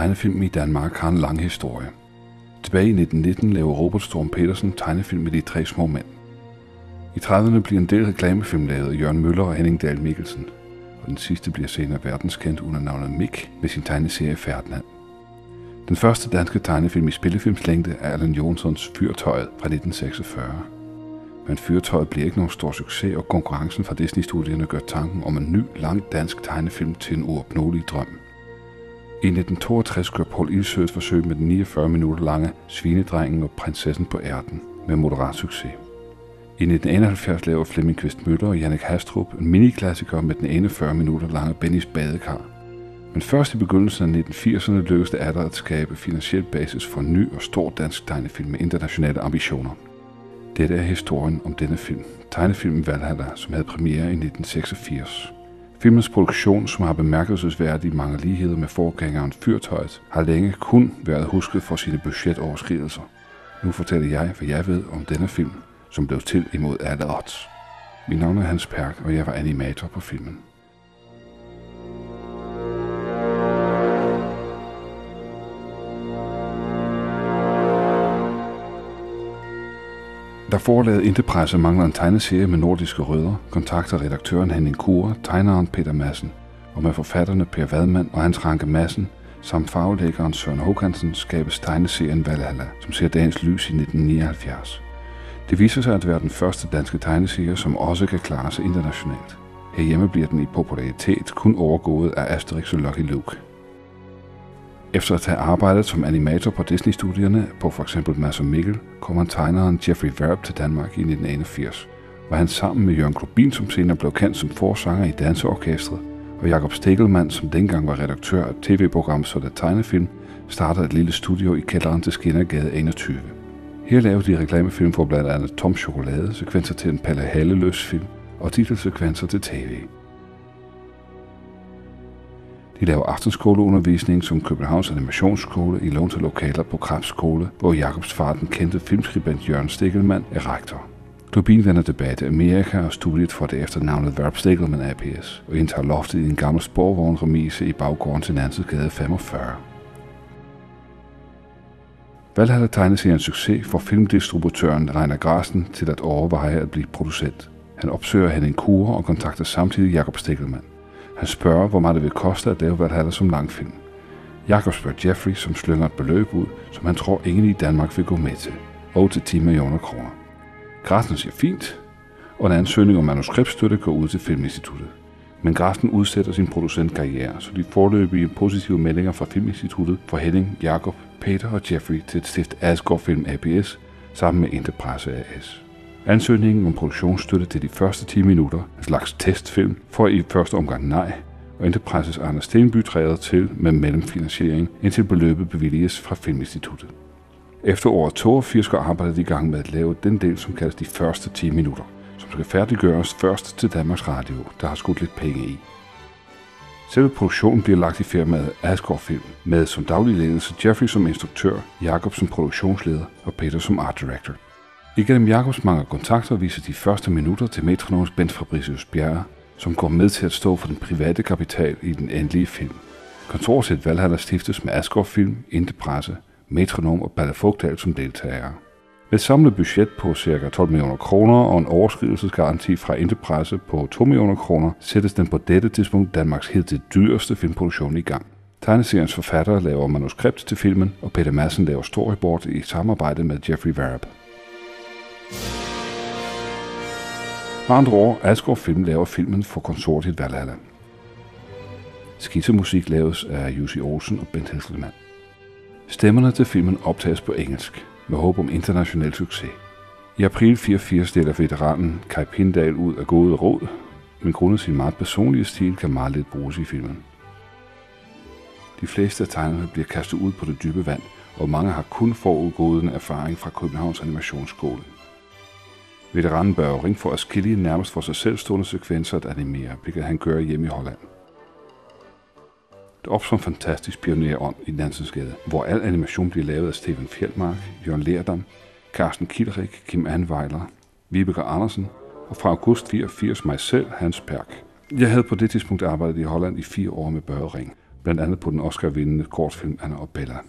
Tegnefilm i Danmark har en lang historie. Tilbage i 1919 lavede Robert Storm Petersen tegnefilm med De tre små mænd. I 30'erne bliver en del reklamefilm lavet af Jørgen Møller og Henning Dahl Mikkelsen, og den sidste bliver senere verdenskendt under navnet Mick med sin tegneserie Ferdinand. Den første danske tegnefilm i spillefilmslængde er Allan Jonssons Fyrtøjet fra 1946. Men Fyrtøjet bliver ikke nogen stor succes, og konkurrencen fra Disney-studierne gør tanken om en ny, lang dansk tegnefilm til en uopnåelig drøm. I 1962 gør Poul Ilsøe et forsøg med den 49 minutter lange Svinedrengen og Prinsessen på ærten med moderat succes. I 1971 laver Flemming Quist Møller og Jannik Hastrup en mini-klassiker med den 41 minutter lange Bennys Badekar. Men først i begyndelsen af 1980'erne lykkedes det atter at skabe finansiel basis for en ny og stor dansk tegnefilm med internationale ambitioner. Dette er historien om denne film, tegnefilmen Valhalla, som havde premiere i 1986. Filmens produktion, som har bemærkelsesværdige mange ligheder med forgængeren Fyrtøjet, har længe kun været husket for sine budgetoverskridelser. Nu fortæller jeg, hvad jeg ved om denne film, som blev til imod alle odds. Mit navn er Hans Perk, og jeg var animator på filmen. Da forlaget Interpresse mangler en tegneserie med nordiske rødder, kontakter redaktøren Henning Kure, tegneren Peter Madsen, og med forfatterne Per Vadmann og Hans Ranke Madsen, samt farvelæggeren Søren Håkansen skabes tegneserien Valhalla, som ser dagens lys i 1979. Det viser sig at være den første danske tegneserie, som også kan klare sig internationalt. Herhjemme bliver den i popularitet kun overgået af Asterix og Lucky Luke. Efter at have arbejdet som animator på Disney-studierne på f.eks. Mads og Mikkel, kommer tegneren Jeffrey Verb til Danmark i 1981, hvor han sammen med Jørgen Klubin, som senere blev kendt som forsanger i Danseorkestret, og Jakob Stegelmann, som dengang var redaktør af tv-program Sådan Tegnefilm, startede et lille studio i kælderen til Skinnergade 21. Her lavede de reklamefilm for blandt andet Tom Chokolade, sekvenser til en Palle Halleløs film og titelsekvenser til tv. De laver aftenskoleundervisning som Københavns Animationsskole i lån til lokaler på Krebs Skole, hvor Jakobs far, den kendte filmskribent Jørgen Stegelmann, er rektor. Klubin vender tilbage til Amerika og studiet for det efter navnet Verb Stegelmann APS, og indtager loftet i en gammel sporvognremise i baggården til Nansensgade 45. Valhalla tegneseriens succes får filmdistributøren Reiner Grasten til at overveje at blive producent. Han opsøger Henning Kure og kontakter samtidig Jakob Stegelmann. Han spørger, hvor meget det vil koste at lave Valhalla som langfilm. Jakob spørger Jeffrey, som slynger et beløb ud, som han tror ingen i Danmark vil gå med til. 8-10 millioner kroner. Grasten siger fint, og en ansøgning om manuskriptstøtte går ud til Filminstituttet. Men Grasten udsætter sin producentkarriere, så de foreløbige positive meldinger fra Filminstituttet får Henning, Jakob, Peter og Jeffrey til at stifte Asgaard Film ApS sammen med Interpresse AS. Ansøgningen om produktionsstøtte til de første 10 minutter, en slags testfilm, får i første omgang nej, og Interpresses Anders Stenby træder til med mellemfinansiering, indtil beløbet bevilges fra Filminstituttet. Efter år 82 går arbejdet i gang med at lave den del, som kaldes de første 10 minutter, som skal færdiggøres først til Danmarks Radio, der har skudt lidt penge i. Selve produktionen bliver lagt i firmaet Asgaard Film, med som daglig ledelse Jeffrey som instruktør, Jakob som produktionsleder og Peter som art director. Igennem Jakobs mange kontakter viser de første minutter til Metronoms Bent Fabricius Bjerre, som går med til at stå for den private kapital i den endelige film. Kontoret til Valhalla stiftes med Asgaard Film, Interpresse, Metronom og Balle Fogdal som deltagere. Med et samlet budget på ca. 12 millioner kroner og en overskridelsesgaranti fra Interpresse på 2 millioner kroner, sættes den på dette tidspunkt Danmarks hidtil dyreste filmproduktion i gang. Tegneseriens forfatter laver manuskript til filmen, og Peter Madsen laver storyboard i samarbejde med Jeffrey Verb. Med andre ord, Asgaard Film laver filmen for konsortiet Valhalla. Skitsemusik laves af Jussi Olsen og Bent Hesselmann. Stemmerne til filmen optages på engelsk, med håb om international succes. I april 84 deler veteranen Kai Pindal ud af gode råd, men grundet sin meget personlige stil kan meget lidt bruges i filmen. De fleste af tegnerne bliver kastet ud på det dybe vand, og mange har kun forudgående erfaring fra Københavns Animationsskole. Veteranen Børge Ring får adskillige nærmest for sig selvstående sekvenser at animere, hvilket han gør hjemme i Holland. Det opstår en fantastisk pionerånd i Nansensgade, hvor al animation bliver lavet af Steven Fjeldmark, Jørgen Lerdam, Carsten Kilderik, Kim Anweiler, Vibeke Andersen og fra august 84 mig selv, Hans Perk. Jeg havde på det tidspunkt arbejdet i Holland i 4 år med Børge Ring, blandt andet på den Oscar-vindende kortfilm Anna og Bella.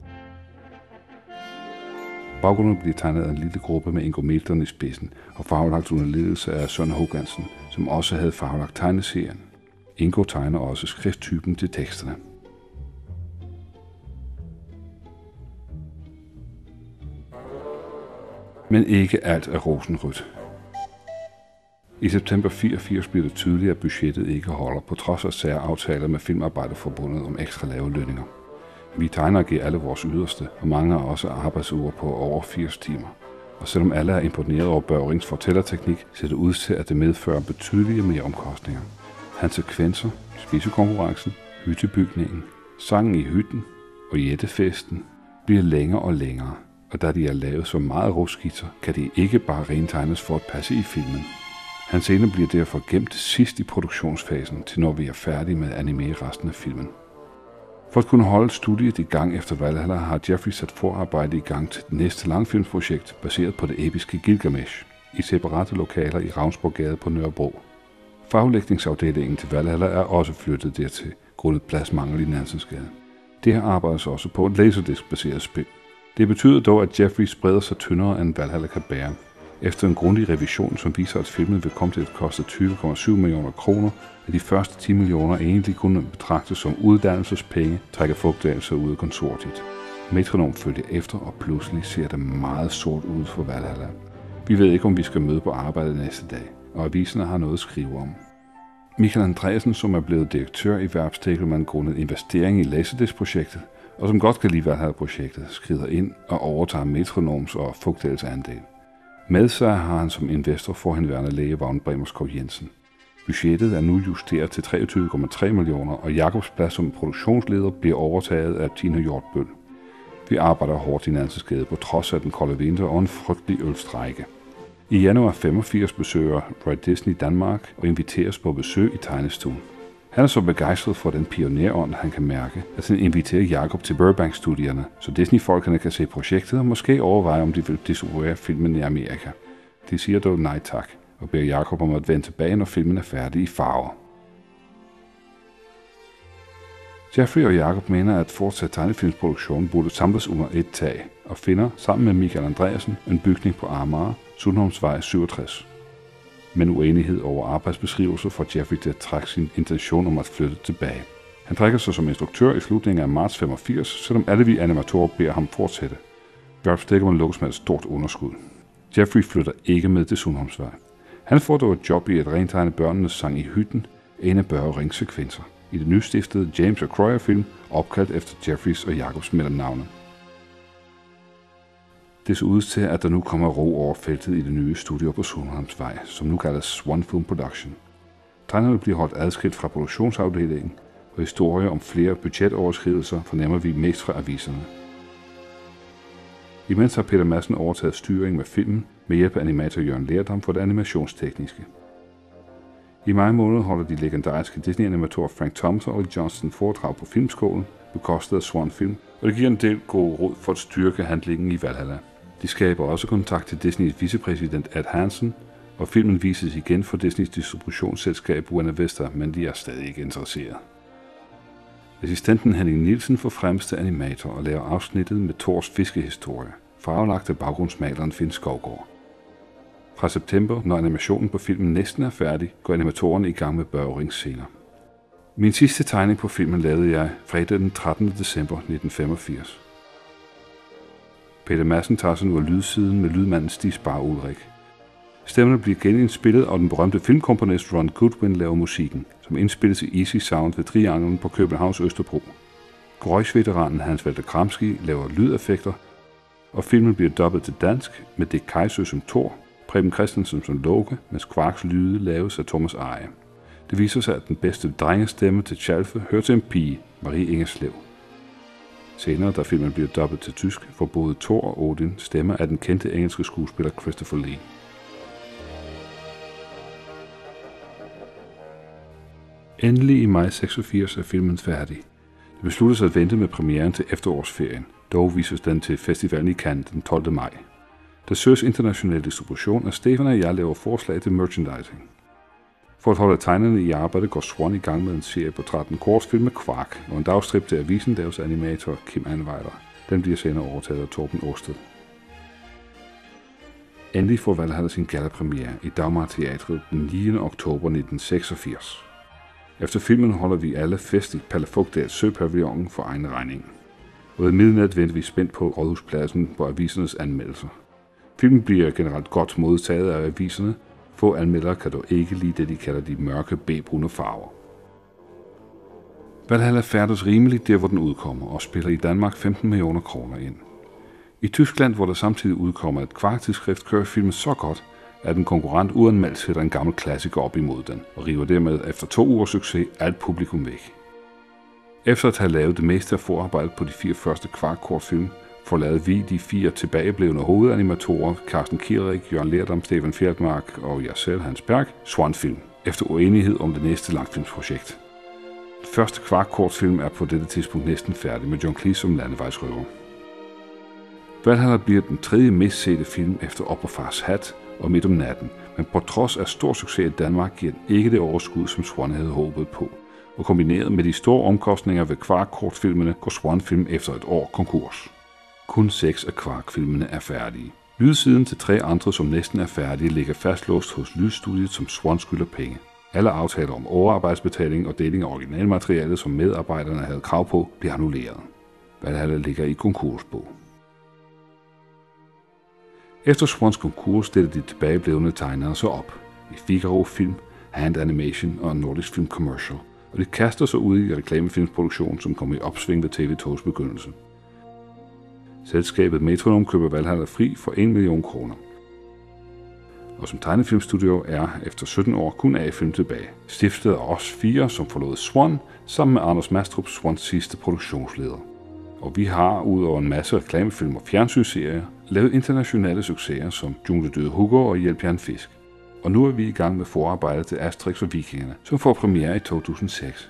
Baggrunden bliver tegnet af en lille gruppe med Ingo Milton i spidsen og farvelagt under ledelse af Søren Hogansen, som også havde farvelagt tegneserien. Ingo tegner også skrifttypen til teksterne. Men ikke alt er rosenrødt. I september 84 bliver det tydeligt, at budgettet ikke holder, på trods af særaftaler med Filmarbejderforbundet om ekstra lave lønninger. Vi tegnere giver alle vores yderste, og mange har også arbejdsuger på over 80 timer. Og selvom alle er imponeret over Børrings fortællerteknik, ser det ud til, at det medfører betydelige meromkostninger. Hans sekvenser, spisekonkurrencen, hyttebygningen, sangen i hytten og jættefesten bliver længere og længere, og da de er lavet så meget råskitser, kan de ikke bare rentegnes for at passe i filmen. Hans scener bliver derfor gemt sidst i produktionsfasen, til når vi er færdige med at animere resten af filmen. For at kunne holde studiet i gang efter Valhalla har Jeffrey sat forarbejde i gang til det næste langfilmsprojekt, baseret på det episke Gilgamesh, i separate lokaler i Ravnsborggade på Nørrebro. Faglægningsafdelingen til Valhalla er også flyttet dertil, grundet pladsmangel i Nansensgade. Det her arbejdes også på et laserdisk-baseret spil. Det betyder dog, at Jeffrey spreder sig tyndere end Valhalla kan bære. Efter en grundig revision, som viser, at filmen vil komme til at koste 20,7 millioner kroner, er de første 10 millioner egentlig kun betragtet som uddannelsespenge, trækker Fugdal sig ud af konsortiet. Metronom følger efter, og pludselig ser det meget sort ud for Valhalla. Vi ved ikke, om vi skal møde på arbejde næste dag, og aviserne har noget at skrive om. Michael Andreasen, som er blevet direktør i Verbs Tegelmann grundet investering i Laserdisc-projektet, og som godt kan lide Valhalla-projektet, skrider ind og overtager Metronoms og Fugdals andel. Med sig har han som investor forhenværende læge Vagn Bremerskov Jensen. Budgettet er nu justeret til 23,3 millioner, og Jakobs plads som produktionsleder bliver overtaget af Tine Hjortbøl. Vi arbejder hårdt i Nansensgade på trods af den kolde vinter og en frygtelig ølstrække. I januar 85 besøger Roy Disney Danmark og inviteres på besøg i tegnestuen. Han er så begejstret for den pionerånd, han kan mærke, at han inviterer Jakob til Burbank-studierne, så Disney-folkene kan se projektet og måske overveje, om de vil distribuere filmen i Amerika. De siger dog nej tak, og beder Jakob om at vende tilbage, når filmen er færdig i farver. Jeffrey og Jakob mener, at fortsat tegnefilmsproduktion burde samles under et tag, og finder sammen med Michael Andreasen en bygning på Amager, Sundholmsvej 67. Men uenighed over arbejdsbeskrivelser får Jeffrey til at trække sin intention om at flytte tilbage. Han trækker sig som instruktør i slutningen af marts 85, selvom alle vi animatorer beder ham fortsætte. Verbs Tegelmann lukkes med et stort underskud. Jeffrey flytter ikke med til Sundholmsvej. Han får dog et job i at rentegne børnenes sang i hytten, en af Børrings sekvenser, i det nystiftede James og Cryer-film, opkaldt efter Jeffreys og Jakobs mellernavne. Det ser ud til, at der nu kommer ro over feltet i det nye studie på Sundholmsvej, som nu kaldes Swan Film Production. Tegnerne bliver holdt adskilt fra produktionsafdelingen, og historier om flere budgetoverskridelser fornemmer vi mest fra aviserne. Imens har Peter Madsen overtaget styringen med filmen med hjælp af animator Jørgen Lerdam for det animationstekniske. I maj måned holder de legendariske Disney-animatorer Frank Thomas og Ollie Johnston foredrag på Filmskolen, bekostet af Swan Film, og det giver en del gode råd for at styrke handlingen i Valhalla. De skaber også kontakt til Disneys vicepræsident Ed Hansen, og filmen vises igen for Disneys distributionsselskab Buena Vista, men de er stadig ikke interesseret. Assistenten Henning Nielsen får fremste animator og laver afsnittet med Thors fiskehistorie, farvelagt af baggrundsmaleren Finn Skovgaard. Fra september, når animationen på filmen næsten er færdig, går animatorerne i gang med Børrings scener. Min sidste tegning på filmen lavede jeg fredag den 13. december 1985. Peter Madsen tager sig nu af lydsiden med lydmanden Stig Spar Ulrik. Stemmerne bliver genindspillet, og den berømte filmkomponist Ron Goodwin laver musikken, som indspilles i Easy Sound ved Trianglen på Københavns Østerbro. Grøjs-veteranen Hans Walter Kramski laver lydeffekter, og filmen bliver dubbet til dansk med Dick Kajsø som Thor, Preben Christensen som Loke, mens Quarks lyde laves af Thomas Eje. Det viser sig, at den bedste drengestemme til Tjalfe hører til en pige, Marie Ingerslev. Senere, da filmen bliver dubbet til tysk, får både Thor og Odin stemmer af den kendte engelske skuespiller Christopher Lee. Endelig i maj 86 er filmen færdig. Det besluttes at vente med premieren til efterårsferien, dog vises den til festivalen i Cannes den 12. maj. Der søges international distribution, og Stefan og jeg laver forslag til merchandising. For at holde tegnerne i arbejde går Swan i gang med en serie på 13 kortfilm med Quark og en dagstrip til avisen deres animator Kim Anweiler. Den bliver senere overtaget af Torben Åsted. Endelig får Valhalla sin gala-premiere i Dagmar Teatret den 9. oktober 1986. Efter filmen holder vi alle fest i Pallafugdal Søpavillonen for egen regning. Og ved midnat venter vi spændt på Rådhuspladsen på avisernes anmeldelser. Filmen bliver generelt godt modtaget af aviserne. Få anmeldere kan dog ikke lide det, de kalder de mørke B-brune farver. Valhalla færdes rimeligt der, hvor den udkommer, og spiller i Danmark 15 millioner kroner ind. I Tyskland, hvor der samtidig udkommer et Quark-tidsskrift, kører filmen så godt, at en konkurrent uanmeldt sætter en gammel klassiker op imod den, og river dermed efter 2 ugers succes alt publikum væk. Efter at have lavet det meste af forarbejdet på de 4 første Quark-kortfilm, forlader vi de 4 tilbageblevne hovedanimatorer, Carsten Kierik, Jørgen Lerdam, Stefan Fjeldmark og jeg selv, Hans Berg, Swan-film, efter uenighed om det næste langfilmsprojekt. Den første Quark-kortfilm er på dette tidspunkt næsten færdig med John Cleese som landevejsrøver. Valhalla bliver den 3. mest sete film efter Op på Fars Hat og Midt om natten, men på trods af stor succes i Danmark giver den ikke det overskud, som Swan havde håbet på. Og kombineret med de store omkostninger ved Quark-kortfilmene går Swan-film efter et år konkurs. Kun 6 af Quark-filmene er færdige. Lydsiden til 3 andre, som næsten er færdige, ligger fastlåst hos lydstudiet, som Swan skylder penge. Alle aftaler om overarbejdsbetaling og deling af originalmaterialet, som medarbejderne havde krav på, bliver annulleret. Valhalla ligger i konkursbog. Efter Swans konkurs stiller de tilbageblevne tegnere så op i Figaro Film, Hand Animation og Nordisk Film Commercial, og de kaster sig ud i reklamefilmsproduktion, som kommer i opsving ved TV2's begyndelse. Selskabet Metronome køber Valhalla fri for 1 million kroner. Og som tegnefilmstudio er efter 17 år kun A-film tilbage, stiftet af os 4, som forlod Swan, sammen med Anders Mastrup, Swans sidste produktionsleder. Og vi har, ud over en masse reklamefilm og fjernsynsserier, lavet internationale succeser som Jungle Døde Hugo og Hjælp jer en fisk. Og nu er vi i gang med forarbejdet til Asterix og Vikingerne, som får premiere i 2006.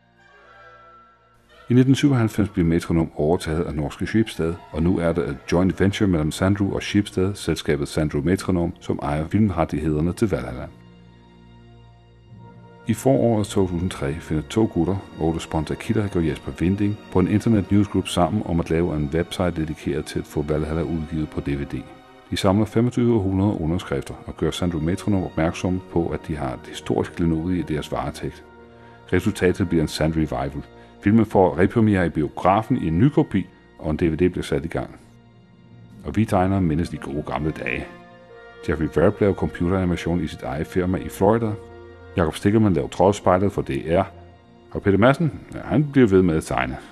I 1997 blev Metronome overtaget af norske Schibsted, og nu er det et joint venture mellem Sandro og Schibsted, selskabet Sandro Metronome, som ejer filmrettighederne til Valhalla. I foråret 2003 finder 2 gutter, Ole Sponta Kidrik og Jesper Vinding, på en internet newsgroup sammen om at lave en website dedikeret til at få Valhalla udgivet på DVD. De samler 2500 underskrifter og gør Sandro Metronome opmærksom på, at de har et historisk klenodie i deres varetægt. Resultatet bliver en Sand Revival. Filmen får repremiere i biografen i en ny kopi, og en DVD bliver sat i gang. Og vi tegnere mindes de gode gamle dage. Jeffrey Verb laver computeranimation i sit eget firma i Florida. Jakob Stikkelmann laver Troldspejlet for DR. Og Peter Madsen, han bliver ved med at tegne.